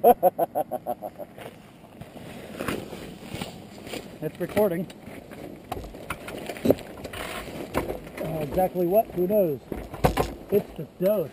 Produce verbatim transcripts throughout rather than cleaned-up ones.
It's recording. Uh, exactly what? Who knows? It's the dose.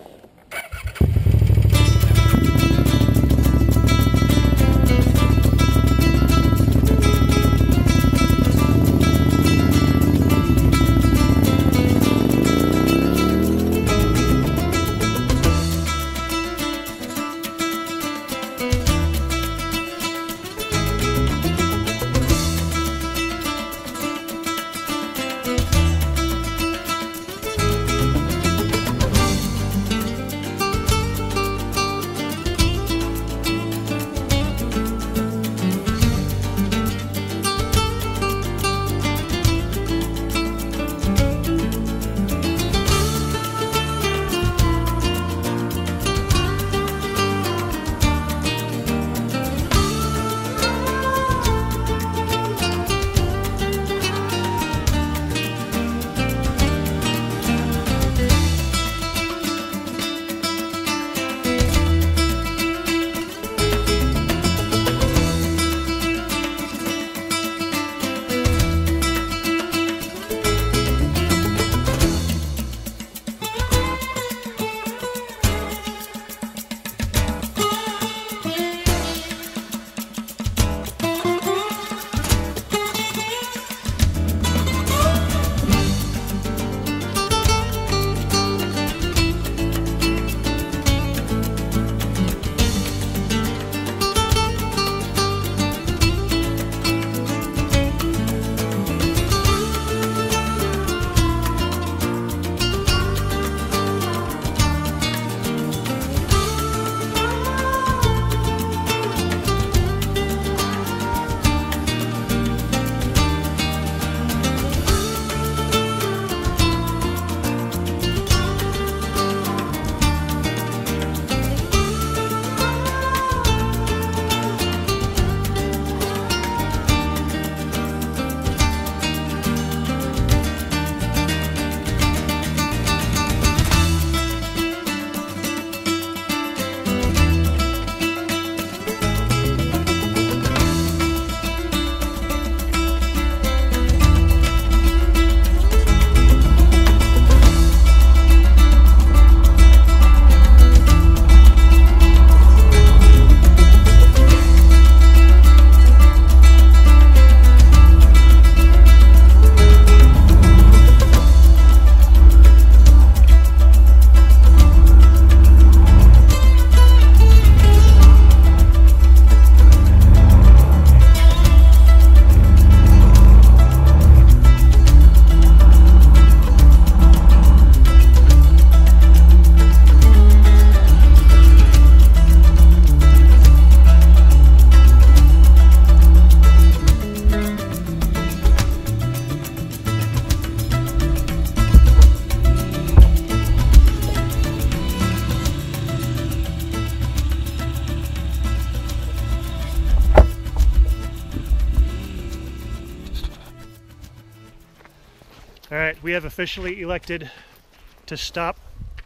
All right, we have officially elected to stop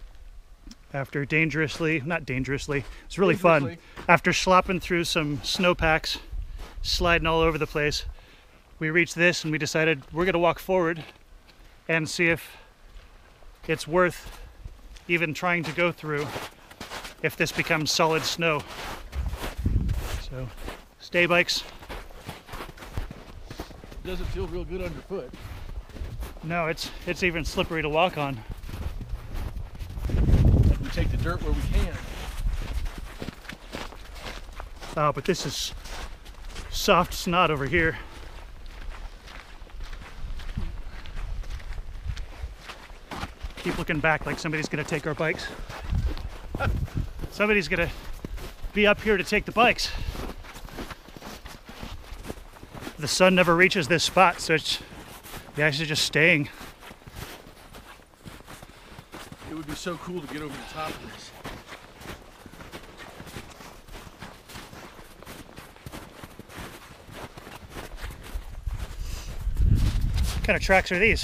after dangerously, not dangerously, it's really fun. After slopping through some snowpacks, sliding all over the place, we reached this and we decided we're gonna walk forward and see if it's worth even trying to go through if this becomes solid snow. So, stay bikes. It doesn't feel real good underfoot. No, it's it's even slippery to walk on. We take the dirt where we can. Oh, but this is soft snot over here. Keep looking back like somebody's gonna take our bikes. Somebody's gonna be up here to take the bikes. The sun never reaches this spot, so it's the ice is just staying. It would be so cool to get over the top of this. What kind of tracks are these?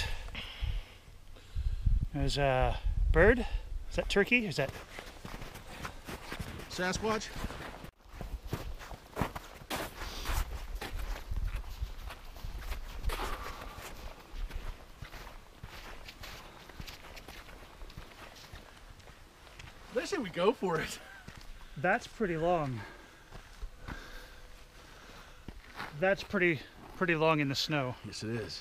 There's a bird. Is that turkey? Is that Sasquatch? say we go for it. That's pretty long. That's pretty pretty long in the snow. Yes, it is.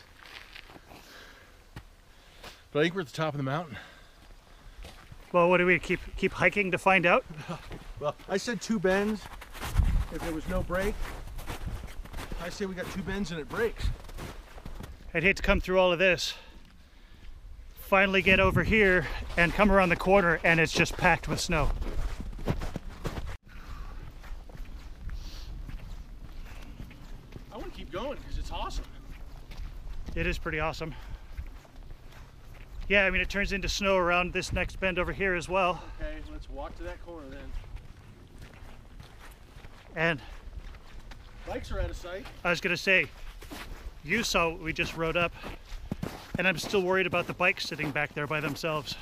But I think we're at the top of the mountain. Well, what do we keep keep hiking to find out? Well, I said two bends. If there was no break, I say we got two bends and it breaks. I'd hate to come through all of this, finally get over here and come around the corner and it's just packed with snow. I want to keep going because it's awesome. It is pretty awesome. Yeah, I mean, it turns into snow around this next bend over here as well. Okay, let's walk to that corner then. And Bikes are out of sight. I was gonna say, you saw what we just rode up, and I'm still worried about the bikes sitting back there by themselves.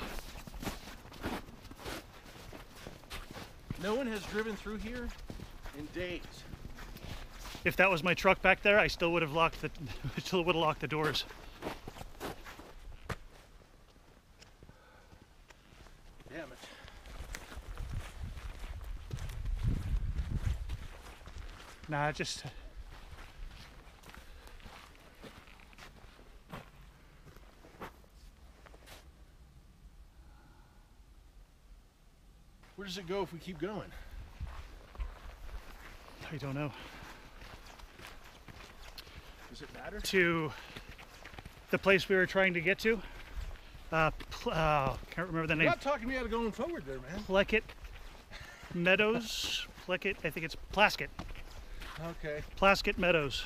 No one has driven through here in days. If that was my truck back there, I still would have locked the still would have locked the doors. Damn it. Nah, just Where does it go if we keep going? I don't know. Does it matter? To the place we were trying to get to. Uh, pl- uh can't remember the You're name. not talking me out of going forward there, man. Pleckett Meadows. Pleckett, I think it's Plaskett. Okay. Plaskett Meadows.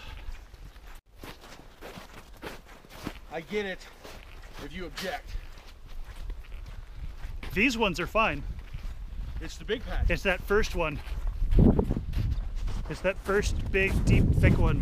I get it if you object. These ones are fine. It's the big patch. It's that first one. It's that first big, deep, thick one.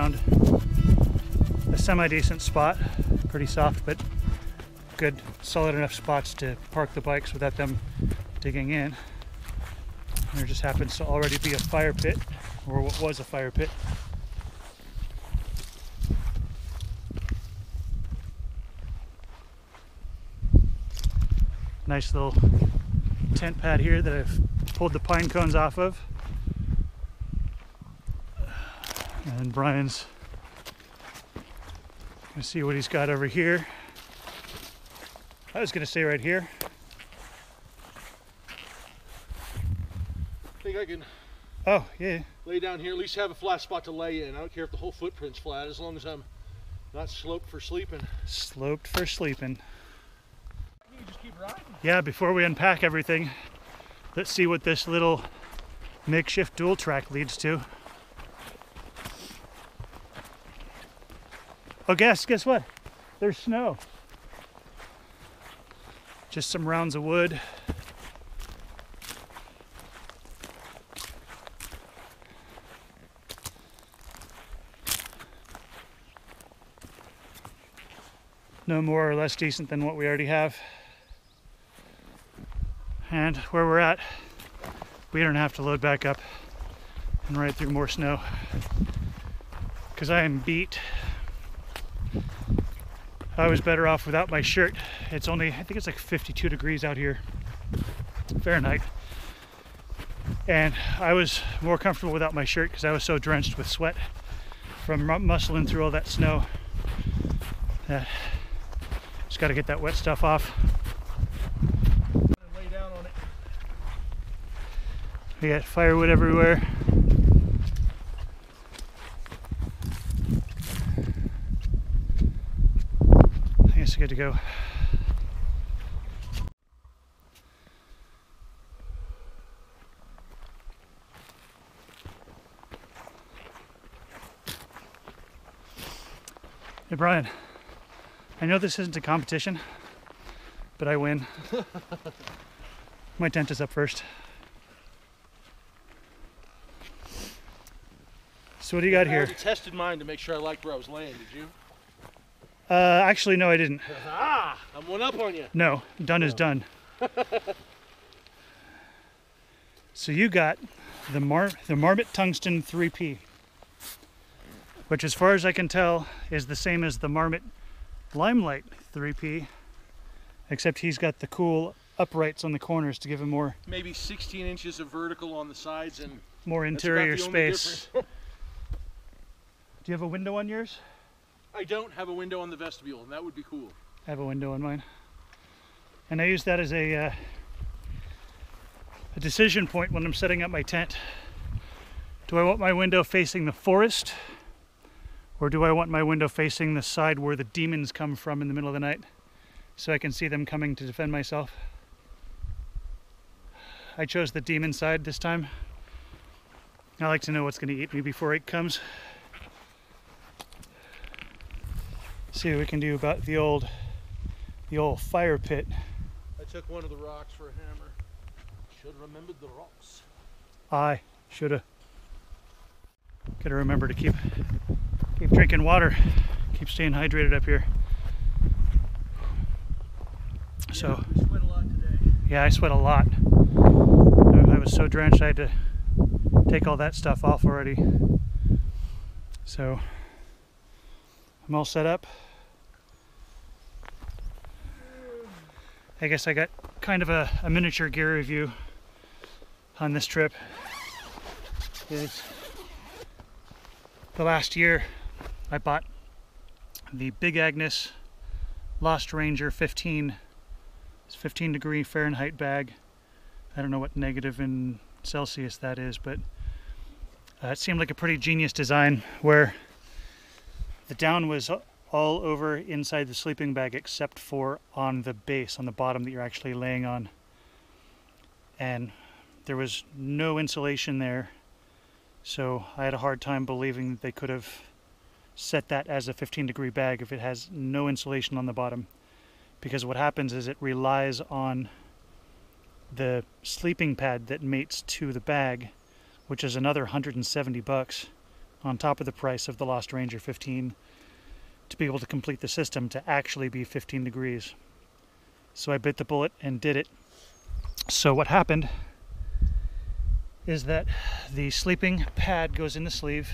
found a semi-decent spot. Pretty soft, but good, solid enough spots to park the bikes without them digging in. And there just happens to already be a fire pit, or what was a fire pit. Nice little tent pad here that I've pulled the pine cones off of. And Brian's gonna see what he's got over here. I was gonna stay right here. I think I can Oh, yeah. lay down here, at least have a flat spot to lay in. I don't care if the whole footprint's flat, as long as I'm not sloped for sleeping. Sloped for sleeping. You can just keep riding. Yeah, before we unpack everything, let's see what this little makeshift dual track leads to. Oh, guess, guess what? There's snow. Just some rounds of wood. No more or less decent than what we already have. And where we're at, we don't have to load back up and ride through more snow, because I am beat. I was better off without my shirt. It's only, I think it's like fifty-two degrees out here, Fahrenheit. And I was more comfortable without my shirt because I was so drenched with sweat from muscling through all that snow that just got to get that wet stuff off. Lay down on it. We got firewood everywhere. I guess it's good to go. Hey Brian, I know this isn't a competition, but I win. My tent is up first. So what do you got I here? already tested mine to make sure I liked where I was laying, did you? Uh, actually, no, I didn't. Ah, I'm one up on you. No, done is done. So you got the Mar the Marmot Tungsten three P, which as far as I can tell is the same as the Marmot Limelight three P, except he's got the cool uprights on the corners to give him more Maybe sixteen inches of vertical on the sides, and more that's about interior the only space. difference. Do you have a window on yours? I don't have a window on the vestibule, and that would be cool. I have a window on mine, and I use that as a uh, a decision point when I'm setting up my tent. Do I want my window facing the forest, or do I want my window facing the side where the demons come from in the middle of the night, so I can see them coming to defend myself? I chose the demon side this time. I like to know what's going to eat me before it comes. See what we can do about the old the old fire pit. I took one of the rocks for a hammer. Should have remembered the rocks. I shoulda. Gotta remember to keep keep drinking water, keep staying hydrated up here. So Yeah, we sweat a lot today. yeah, I sweat a lot. I was so drenched I had to take all that stuff off already. So I'm all set up. I guess I got kind of a, a miniature gear review on this trip. Is the last year I bought the Big Agnes Lost Ranger fifteen. It's fifteen degree Fahrenheit bag. I don't know what negative in Celsius that is, but uh, it seemed like a pretty genius design where the down was all over inside the sleeping bag except for on the base, on the bottom that you're actually laying on. And there was no insulation there, so I had a hard time believing that they could have set that as a fifteen degree bag if it has no insulation on the bottom. Because what happens is it relies on the sleeping pad that mates to the bag, which is another one hundred seventy bucks on top of the price of the Lost Ranger fifteen to be able to complete the system to actually be fifteen degrees. So I bit the bullet and did it. So what happened is that the sleeping pad goes in the sleeve,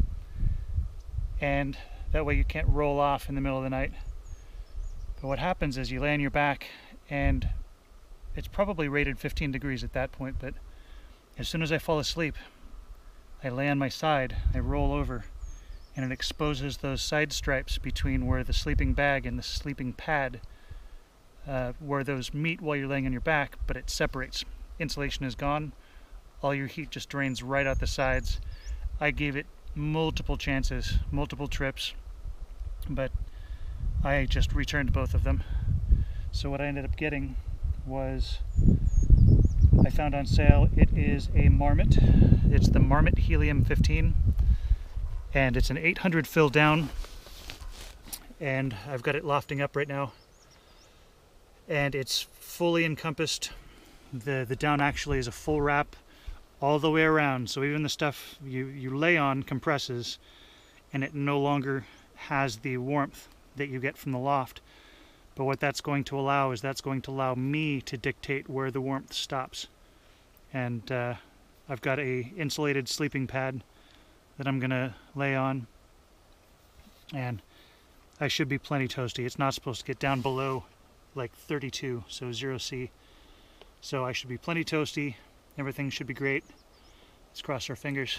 and that way you can't roll off in the middle of the night. But what happens is you lay on your back, and it's probably rated fifteen degrees at that point, but as soon as I fall asleep, I lay on my side, I roll over, and it exposes those side stripes between where the sleeping bag and the sleeping pad, uh, where those meet while you're laying on your back, but it separates. Insulation is gone. All your heat just drains right out the sides. I gave it multiple chances, multiple trips, but I just returned both of them. So what I ended up getting was, I found on sale, it is a Marmot. It's the Marmot Helium fifteen, and it's an eight hundred fill down, and I've got it lofting up right now, and it's fully encompassed. The, the down actually is a full wrap all the way around, so even the stuff you, you lay on compresses, and it no longer has the warmth that you get from the loft. But what that's going to allow is that's going to allow me to dictate where the warmth stops. And uh, I've got a insulated sleeping pad that I'm gonna lay on, and I should be plenty toasty. It's not supposed to get down below like thirty-two, so zero C. So I should be plenty toasty. Everything should be great. Let's cross our fingers.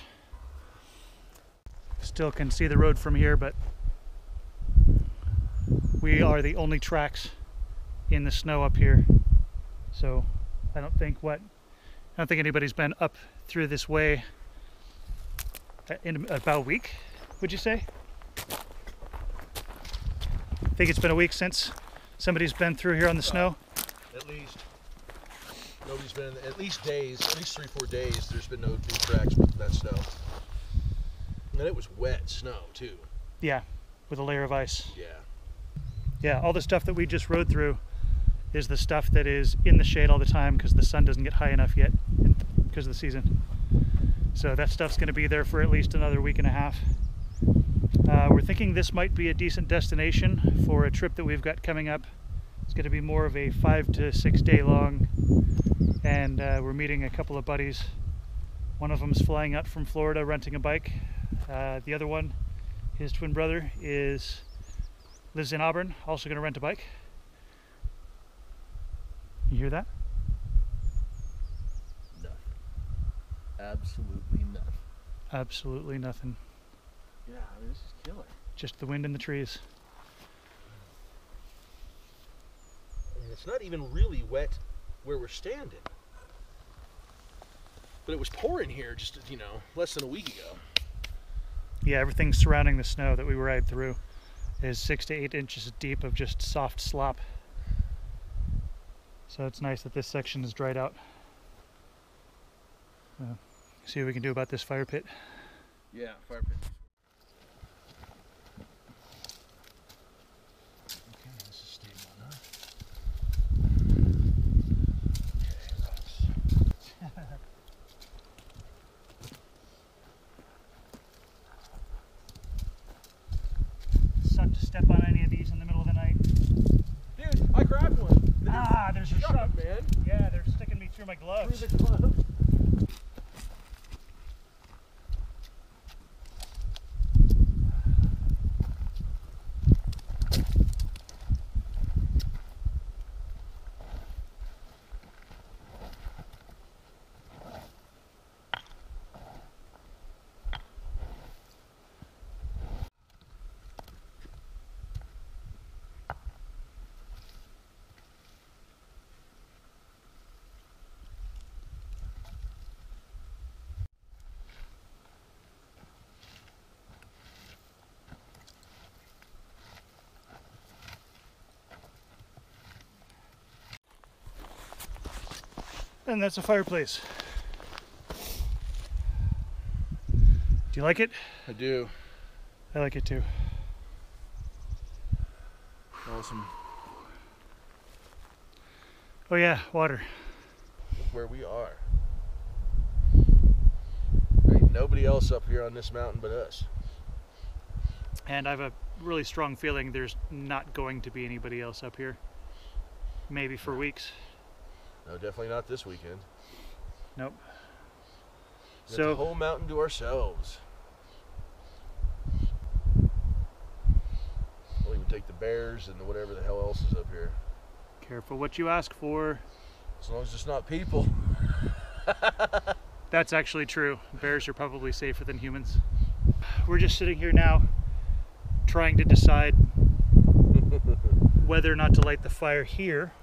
Still can see the road from here, but we are the only tracks in the snow up here. So I don't think what I don't think anybody's been up through this way in about a week, would you say? I think it's been a week since somebody's been through here on the snow. At least. Nobody's been, at least days, at least three, four days, there's been no new tracks with that snow. And it was wet snow, too. Yeah, with a layer of ice. Yeah. Yeah, all the stuff that we just rode through is the stuff that is in the shade all the time because the sun doesn't get high enough yet because of the season. So that stuff's going to be there for at least another week and a half. Uh, we're thinking this might be a decent destination for a trip that we've got coming up. It's going to be more of a five to six day long, and uh, we're meeting a couple of buddies. One of them's flying out from Florida renting a bike. Uh, the other one, his twin brother, is lives in Auburn, also going to rent a bike. You hear that? Nothing. Absolutely nothing. Absolutely nothing. Yeah, I mean, this is killer. Just the wind in the trees. And it's not even really wet where we're standing. But it was pouring here just, you know, less than a week ago. Yeah, everything surrounding the snow that we ride through is six to eight inches deep of just soft slop. So it's nice that this section is dried out. Uh, see what we can do about this fire pit. Yeah, fire pit. Okay, this is stable enough. Suck to step on any of these in the middle of the night. Dude, I grabbed one. Ah, there's a Shut shark, up, man. Yeah, they're sticking me through my gloves. Through the glove. And that's a fireplace. Do you like it? I do. I like it too. Awesome. Oh yeah, water. Look where we are. Right nobody else up here on this mountain but us. And I have a really strong feeling there's not going to be anybody else up here. Maybe for weeks. No, definitely not this weekend. Nope. We So got the whole mountain to ourselves. We'll even take the bears and the whatever the hell else is up here. careful what you ask for. As long as it's not people. That's actually true. Bears are probably safer than humans. We're just sitting here now trying to decide whether or not to light the fire here,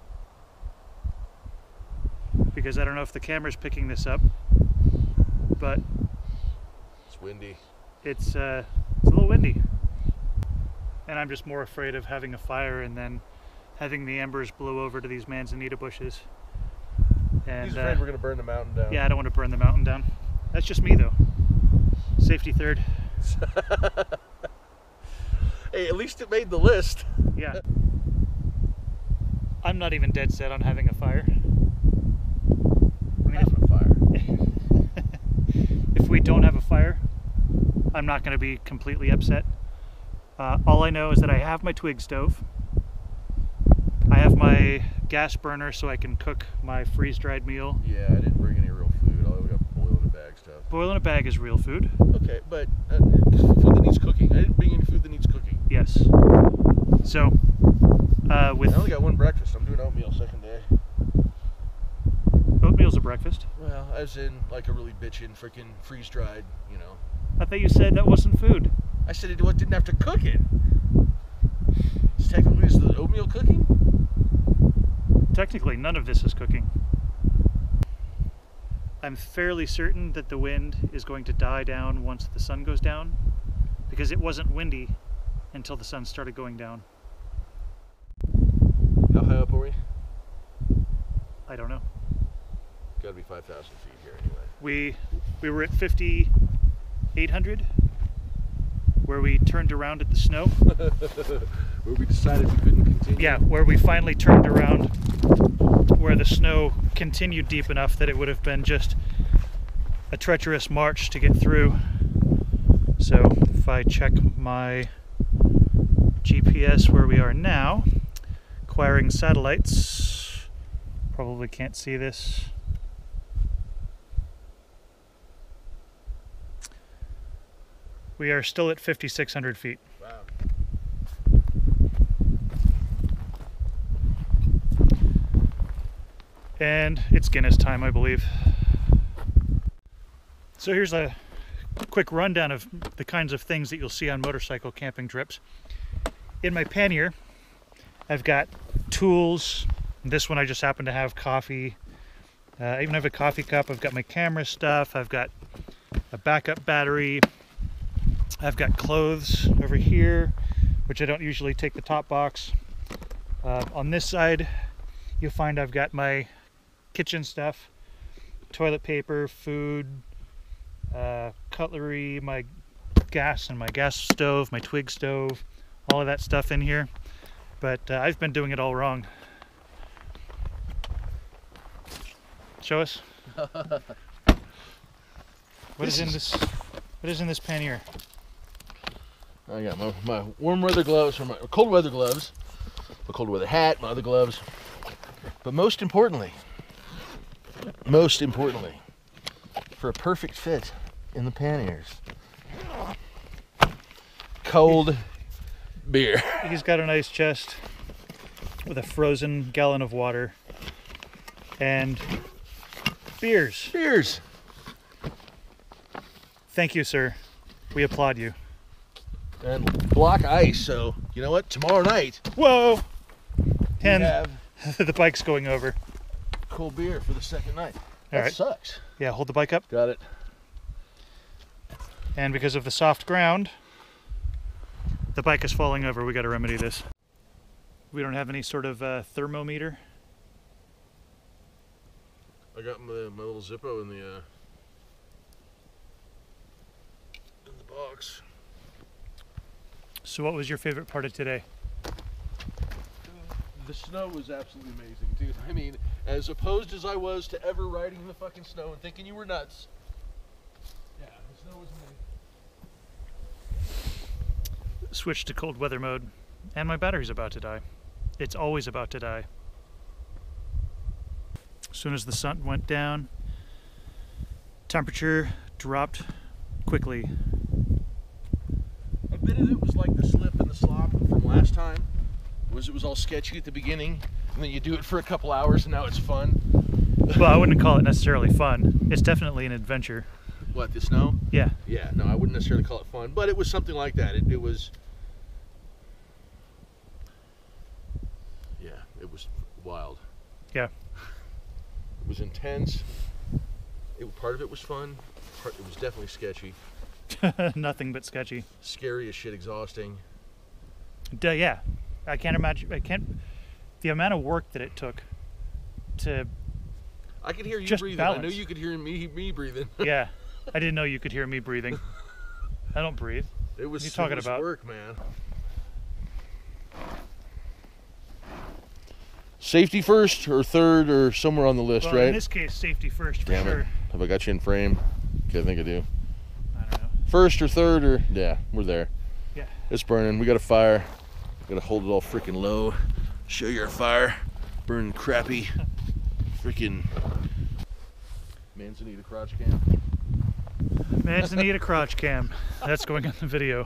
because I don't know if the camera's picking this up, but It's windy. it's, uh, it's a little windy. And I'm just more afraid of having a fire and then having the embers blow over to these manzanita bushes. And, He's afraid uh, we're going to burn the mountain down. yeah, I don't want to burn the mountain down. That's just me though. Safety third. Hey, at least it made the list. Yeah. I'm not even dead set on having a fire. I mean, Having a fire. if, if we don't have a fire, I'm not going to be completely upset. Uh, all I know is that I have my twig stove. I have my gas burner so I can cook my freeze-dried meal. Yeah, I didn't bring any real food. All we got boiled in a bag stuff. Boil in a bag is real food. Okay, but uh, food that needs cooking. I didn't bring any food that needs cooking. Yes. So, uh, with I only got one breakfast. I'm doing oatmeal second day. oatmeal's a breakfast. Well, as in like a really bitchin' freaking freeze-dried, you know. I thought you said that wasn't food. I said it didn't have to cook it. It's technically, is the oatmeal cooking? Technically, none of this is cooking. I'm fairly certain that the wind is going to die down once the sun goes down, because it wasn't windy until the sun started going down. How high up are we? I don't know. Gotta be five thousand feet here anyway. We we were at fifty-eight hundred, where we turned around at the snow. Where we decided we couldn't continue. Yeah, where we finally turned around, where the snow continued deep enough that it would have been just a treacherous march to get through. So if I check my G P S where we are now, acquiring satellites, probably can't see this. We are still at fifty-six hundred feet. Wow. And it's Guinness time, I believe. So here's a quick rundown of the kinds of things that you'll see on motorcycle camping trips. In my pannier, I've got tools. This one I just happen to have coffee. Uh, I even have a coffee cup. I've got my camera stuff. I've got a backup battery. I've got clothes over here, which I don't usually take the top box. Uh, on this side, you'll find I've got my kitchen stuff, toilet paper, food, uh, cutlery, my gas and my gas stove, my twig stove, all of that stuff in here. But uh, I've been doing it all wrong. Show us. What is in this? What is in this pannier? I got my, my warm weather gloves, or my cold weather gloves, my cold weather hat, my other gloves. But most importantly, most importantly, for a perfect fit in the panniers, cold beer. He's got a nice chest with a frozen gallon of water and beers. Beers. Thank you, sir. We applaud you. And block ice, so you know what? Tomorrow night, Whoa! we And have the bike's going over. cold beer for the second night. That All right. sucks. Yeah, hold the bike up. Got it. And because of the soft ground, the bike is falling over. We got to remedy this. We don't have any sort of uh, thermometer. I got my, my little Zippo in the uh, in the box. So what was your favorite part of today? The snow was absolutely amazing, dude. I mean, as opposed as I was to ever riding in the fucking snow and thinking you were nuts. Yeah, That was me. Switched to cold weather mode, and my battery's about to die. It's always about to die. As soon as the sun went down, temperature dropped quickly. A bit of it was like the slip and the slop from last time. It was it was all sketchy at the beginning, and then you do it for a couple hours, and now it's fun. Well, I wouldn't call it necessarily fun. It's definitely an adventure. What, the snow? Yeah. Yeah, no, I wouldn't necessarily call it fun, but it was something like that. It, it was, yeah, it was wild. Yeah. It was intense. It, part of it was fun. Part, it was definitely sketchy. Nothing but sketchy. Scary as shit, exhausting. Duh, yeah. I can't imagine, I can't, the amount of work that it took to I could hear you just breathing. balance. I knew you could hear me me breathing. Yeah. I didn't know you could hear me breathing. I don't breathe. It was, what are you talking it was about? work, man. Safety first or third or somewhere on the list, Well, right? in this case, safety first for Damn sure. it. Have I got you in frame? Okay, I think I do. I don't know. First or third or, yeah, we're there. Yeah. It's burning. We got a fire. Gotta hold it all freaking low. Show you our fire. Burning crappy. Freaking Manzanita crotch cam. Manzanita crotch cam. That's going on the video.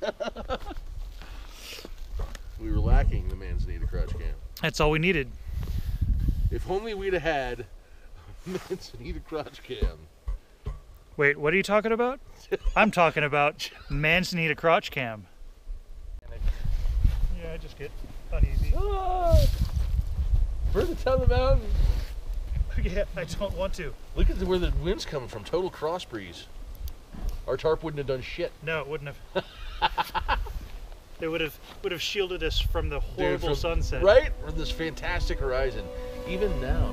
We were lacking the Manzanita crotch cam. That's all we needed. If only we'd have had a Manzanita crotch cam. Wait, what are you talking about? I'm talking about Manzanita crotch cam. Yeah, I just get uneasy. Ah! Further down the mountain. Yeah, I don't want to. Look at the, where the wind's coming from. Total cross breeze. Our tarp wouldn't have done shit. No, it wouldn't have. They would have would have shielded us from the horrible Dude, from, sunset. Right? From this fantastic horizon. Even now.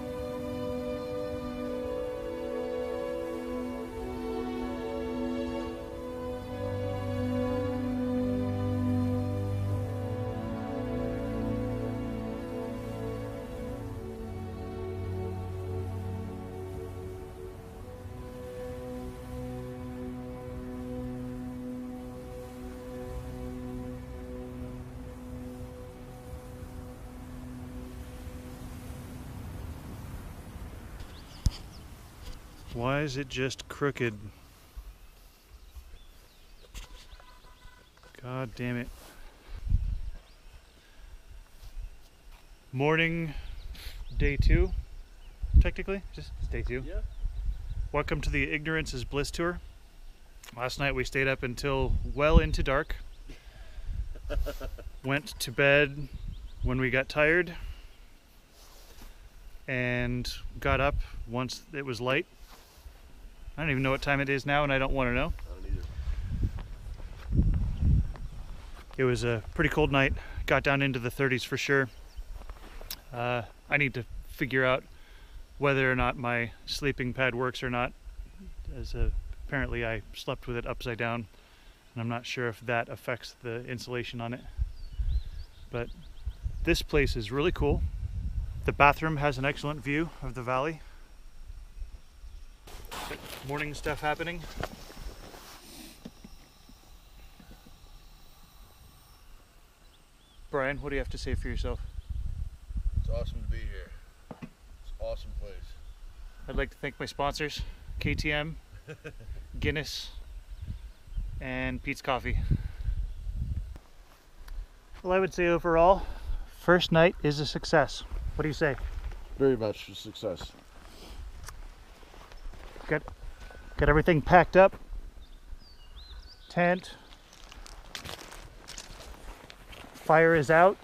Why is it just crooked? God damn it. Morning, day two, technically, just it's day two. Yeah. Welcome to the Ignorance is Bliss tour. Last night we stayed up until well into dark. Went to bed when we got tired and got up once it was light. I don't even know what time it is now, and I don't want to know. I don't either. It was a pretty cold night. Got down into the thirties for sure. Uh, I need to figure out whether or not my sleeping pad works or not, as uh, apparently I slept with it upside down, and I'm not sure if that affects the insulation on it. But this place is really cool. The bathroom has an excellent view of the valley. Morning stuff happening. Brian, what do you have to say for yourself? It's awesome to be here. It's an awesome place. I'd like to thank my sponsors, K T M, Guinness, and Pete's Coffee. Well, I would say overall, first night is a success. What do you say? Very much a success. Got, got everything packed up. Tent. Fire is out.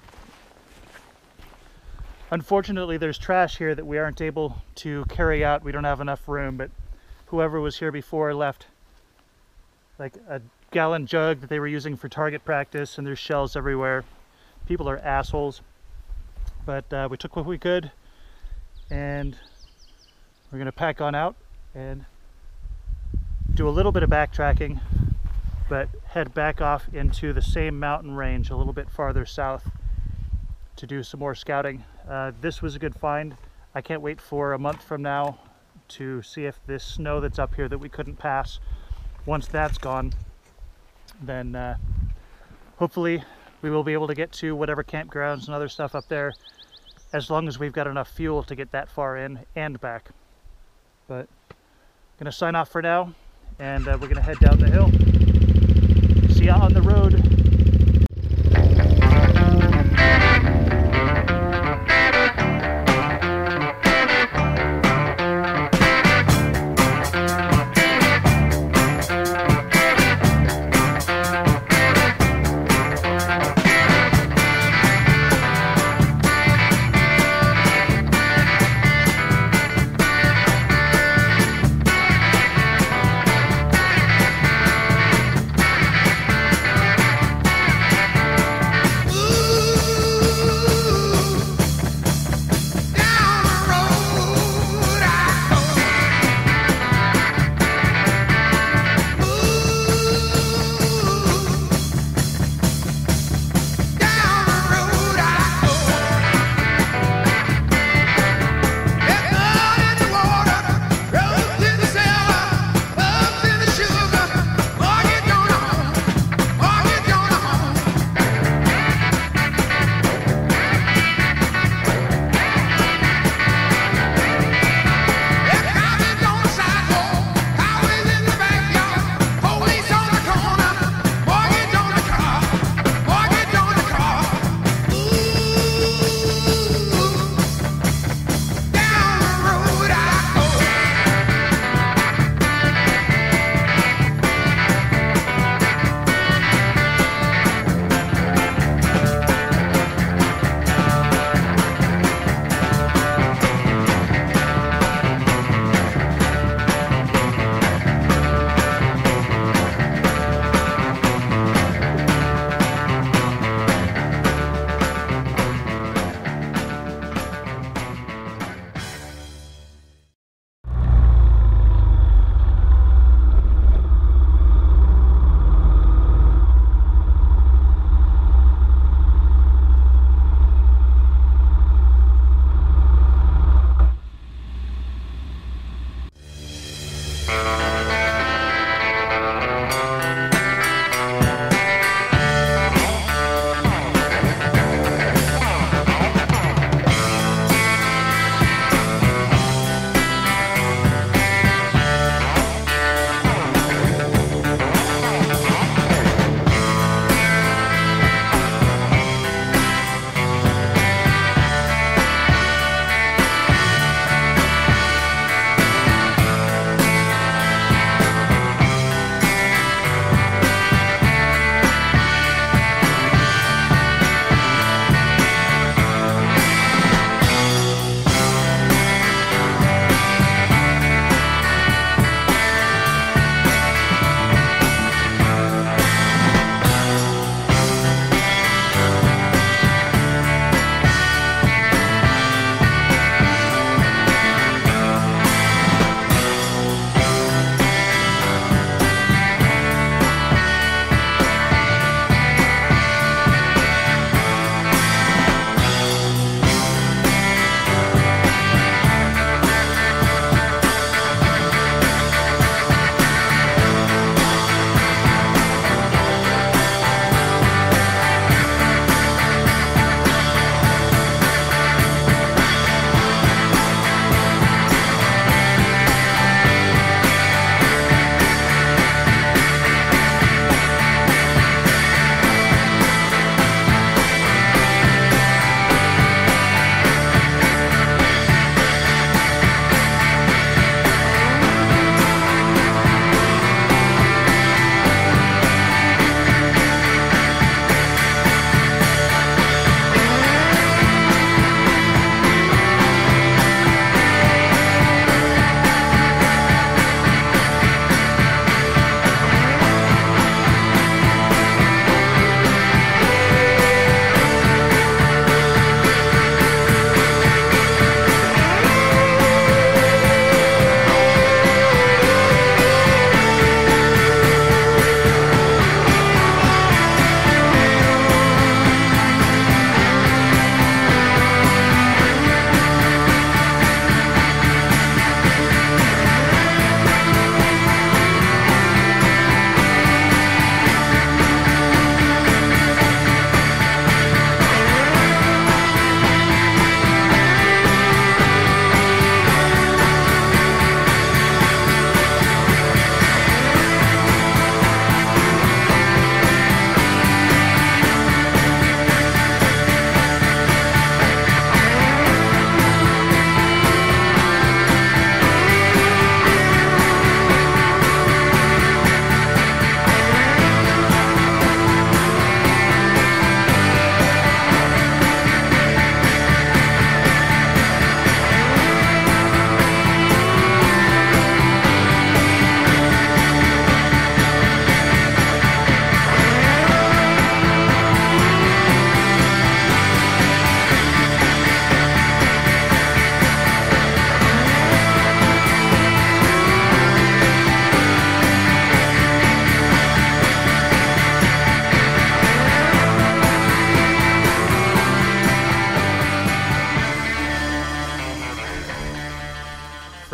Unfortunately, there's trash here that we aren't able to carry out. We don't have enough room, but whoever was here before left like a gallon jug that they were using for target practice, and there's shells everywhere. People are assholes. But uh, we took what we could, and we're gonna pack on out and do a little bit of backtracking, but head back off into the same mountain range a little bit farther south to do some more scouting. Uh, this was a good find. I can't wait for a month from now to see if this snow that's up here that we couldn't pass once that's gone, then uh, hopefully we will be able to get to whatever campgrounds and other stuff up there, as long as we've got enough fuel to get that far in and back. But I'm gonna sign off for now, and uh, we're gonna head down the hill. See ya on the road.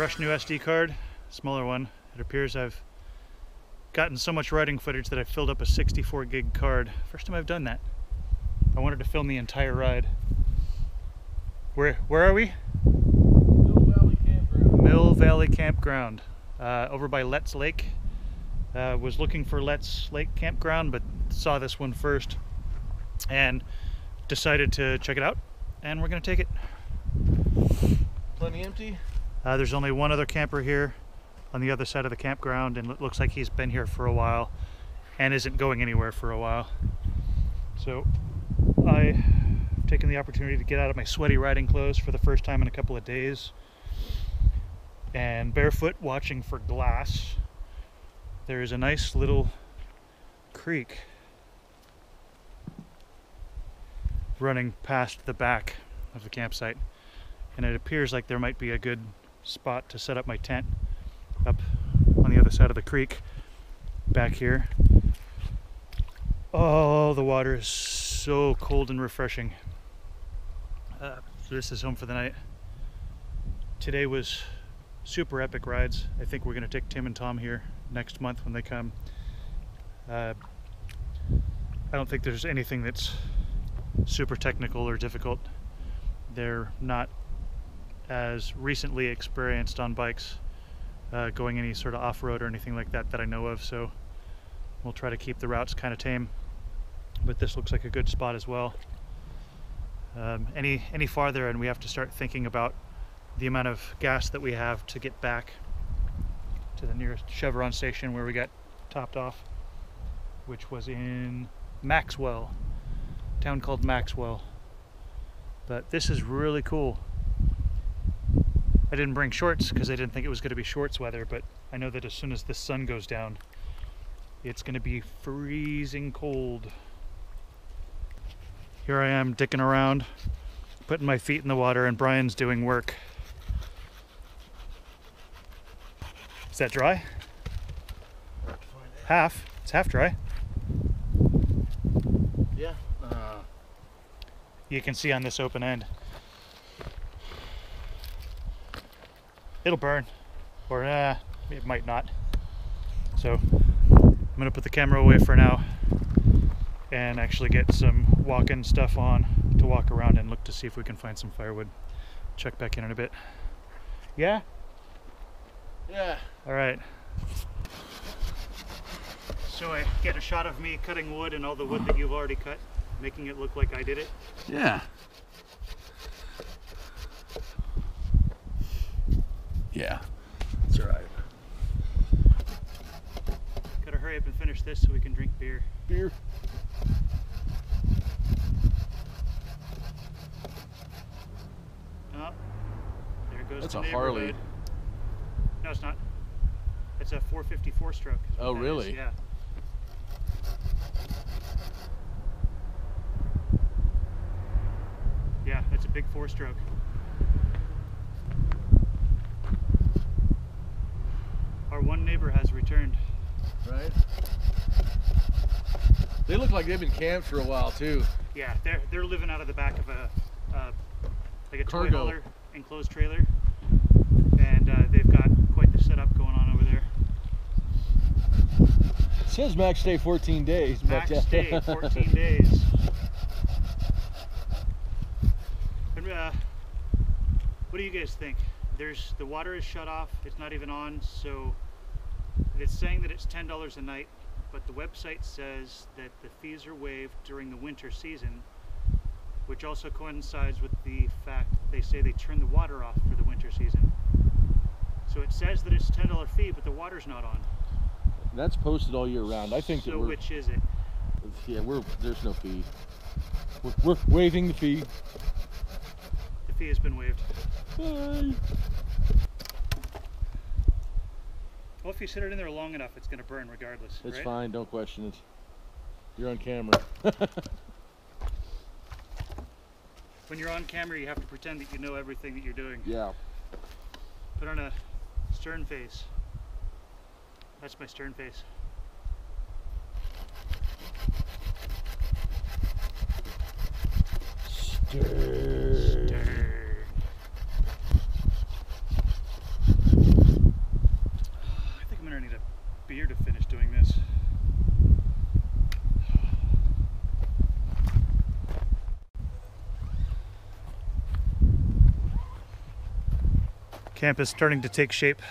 fresh new S D card, smaller one. It appears I've gotten so much riding footage that I filled up a sixty-four gig card. First time I've done that. I wanted to film the entire ride. Where where are we? Mill Valley Campground. Mill Valley Campground, uh, over by Letts Lake. Uh, was looking for Letts Lake Campground, but saw this one first and decided to check it out, and we're gonna take it. Plenty empty. Uh, there's only one other camper here on the other side of the campground, and it looks like he's been here for a while and isn't going anywhere for a while. So I've taken the opportunity to get out of my sweaty riding clothes for the first time in a couple of days, and barefoot watching for glass. There is a nice little creek running past the back of the campsite, and it appears like there might be a good spot to set up my tent up on the other side of the creek back here. Oh, the water is so cold and refreshing. Uh, so this is home for the night. Today was super epic rides. I think we're going to take Tim and Tom here next month when they come. Uh, I don't think there's anything that's super technical or difficult. They're not as recently experienced on bikes, uh, going any sort of off-road or anything like that that I know of, so we'll try to keep the routes kind of tame. But this looks like a good spot as well. Um, any any farther and we have to start thinking about the amount of gas that we have to get back to the nearest Chevron station where we got topped off, which was in Maxwell, a town called Maxwell. But this is really cool. I didn't bring shorts because I didn't think it was going to be shorts weather, but I know that as soon as the sun goes down, it's going to be freezing cold. Here I am dicking around, putting my feet in the water, and Brian's doing work. Is that dry? Half. It's half dry. Yeah. Uh, You can see on this open end. It'll burn, or uh, it might not. So I'm gonna put the camera away for now and actually get some walk-in stuff on to walk around and look to see if we can find some firewood. Check back in in a bit. Yeah? yeah. All right. So I get a shot of me cutting wood and all the wood that you've already cut, making it look like I did it. Yeah. Yeah. That's right. Gotta hurry up and finish this so we can drink beer. Beer. Oh, there goes That's the a Harley. neighborhood. No, it's not. It's a four fifty-four stroke. is what Oh, that really? is, Yeah. Yeah, it's a big four stroke. Our one neighbor has returned. Right? They look like they've been camped for a while too. Yeah, they're they're living out of the back of a uh, like a toy Cargo. hauler enclosed trailer, and uh, they've got quite the setup going on over there. It says max stay fourteen days. Max but, uh, stay fourteen days. And, uh, what do you guys think? There's the water is shut off. It's not even on, so it's saying that it's ten dollars a night. But the website says that the fees are waived during the winter season, which also coincides with the fact that they say they turn the water off for the winter season. So it says that it's a ten dollar fee, but the water's not on. That's posted all year round. I think that So we're, which is it? yeah, we're there's no fee. We're, we're waiving the fee. The fee has been waived. Bye. Well, if you sit it in there long enough, it's going to burn regardless. It's right? fine. Don't question it. You're on camera. When you're on camera, you have to pretend that you know everything that you're doing. Yeah. Put on a stern face. That's my stern face. Stern. Stern. Camp is starting to take shape.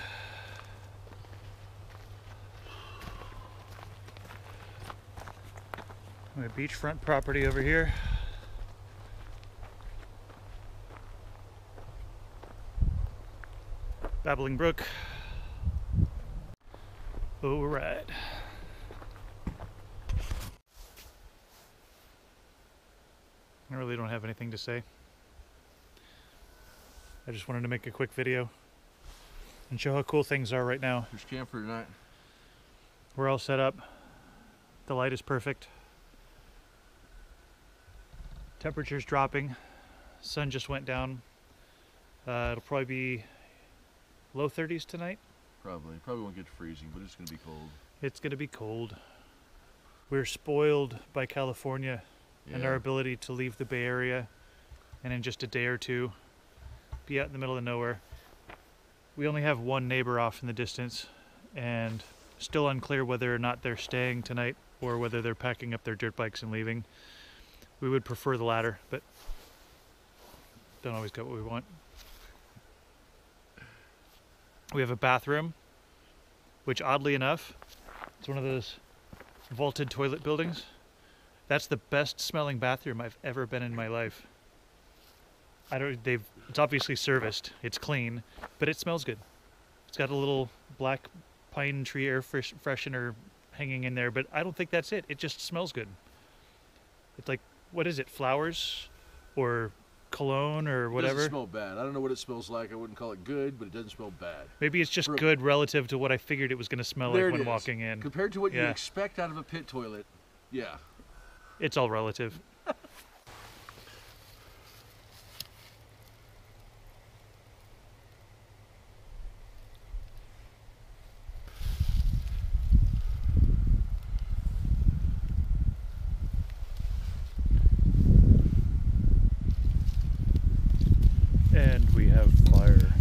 My beachfront property over here. Babbling Brook. All right. I really don't have anything to say. I just wanted to make a quick video and show how cool things are right now. Here's camp for tonight. We're all set up. The light is perfect. Temperature's dropping. Sun just went down. Uh, it'll probably be low thirties tonight. Probably. Probably won't get to freezing, but it's going to be cold. It's going to be cold. We're spoiled by California yeah. and our ability to leave the Bay Area and in just a day or two be out in the middle of nowhere. We only have one neighbor off in the distance, and still unclear whether or not they're staying tonight or whether they're packing up their dirt bikes and leaving. We would prefer the latter, but don't always get what we want. We have a bathroom, which oddly enough, it's one of those vaulted toilet buildings. That's the best smelling bathroom I've ever been in my life. I don't, they've, it's obviously serviced, it's clean, but it smells good. It's got a little black pine tree air fresh, freshener hanging in there, but I don't think that's it. It just smells good. It's like, what is it, flowers or cologne or whatever? It doesn't smell bad. I don't know what it smells like. I wouldn't call it good, but it doesn't smell bad. Maybe it's just For good relative to what I figured it was going to smell like when is. walking in. Compared to what yeah. you expect out of a pit toilet, yeah. It's all relative. And we have fire.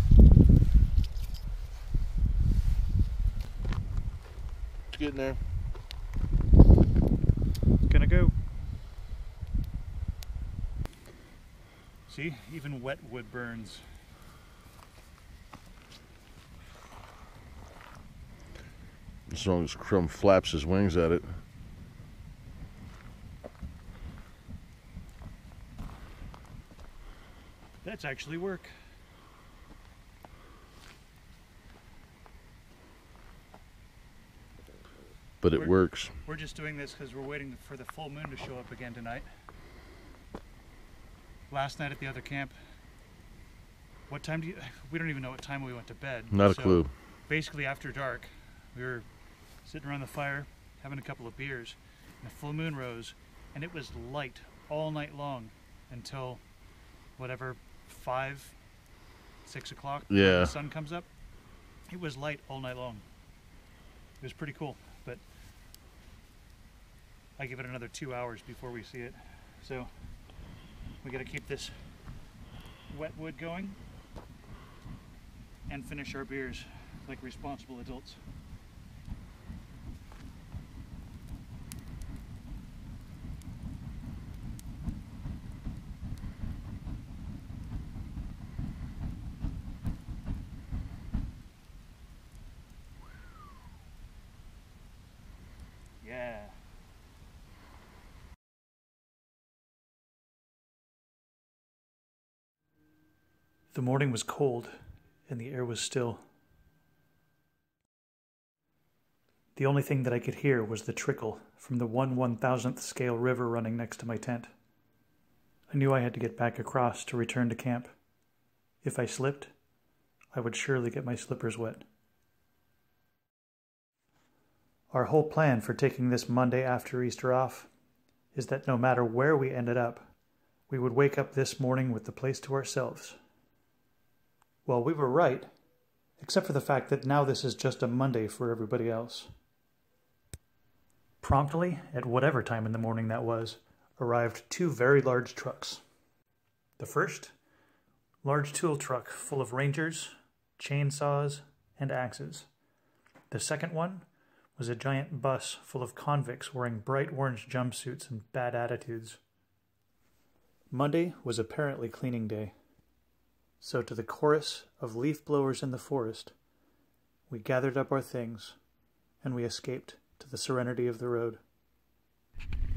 It's getting there. Gonna go. See, even wet wood burns. As long as Crumb flaps his wings at it. That's actually work. But it we're, works. We're just doing this because we're waiting for the full moon to show up again tonight. Last night at the other camp, what time do you, we don't even know what time we went to bed. Not a so clue. Basically after dark, we were sitting around the fire, having a couple of beers, and the full moon rose, and it was light all night long until whatever, five, six o'clock when yeah. the sun comes up. It was light all night long. It was pretty cool, but I give it another two hours before we see it. So we got to keep this wet wood going and finish our beers like responsible adults. Yeah. The morning was cold and the air was still. The only thing that I could hear was the trickle from the one one thousandth scale river running next to my tent. I knew I had to get back across to return to camp. If I slipped, I would surely get my slippers wet. Our whole plan for taking this Monday after Easter off is that no matter where we ended up, we would wake up this morning with the place to ourselves. Well, we were right, except for the fact that now this is just a Monday for everybody else. Promptly, at whatever time in the morning that was, arrived two very large trucks. The first, large tool truck full of rangers, chainsaws, and axes. The second one was a giant bus full of convicts wearing bright orange jumpsuits and bad attitudes. Monday was apparently cleaning day. So to the chorus of leaf blowers in the forest, we gathered up our things, and we escaped to the serenity of the road.